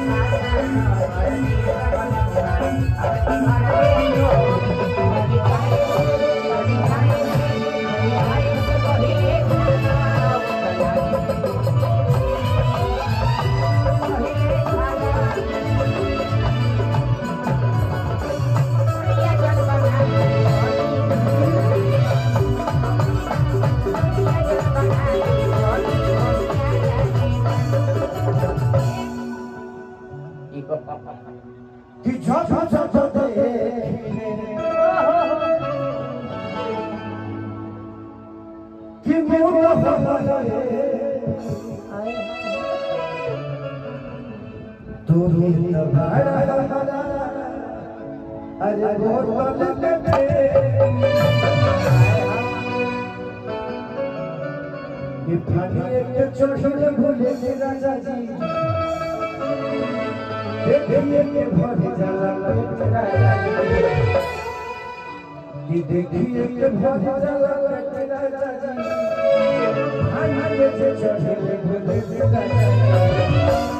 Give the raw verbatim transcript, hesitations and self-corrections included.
अरे बोतल के ये फानी के छोटे भूले राजा जी देखिए के भर जाला राजा जी देखिए के भर जाला राजा जी फानी के छोटे भूले राजा जी